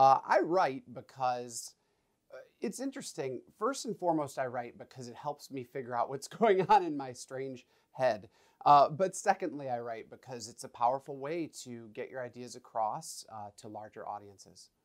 I write because it's interesting. First and foremost, I write because it helps me figure out what's going on in my strange head. But secondly, I write because it's a powerful way to get your ideas across to larger audiences.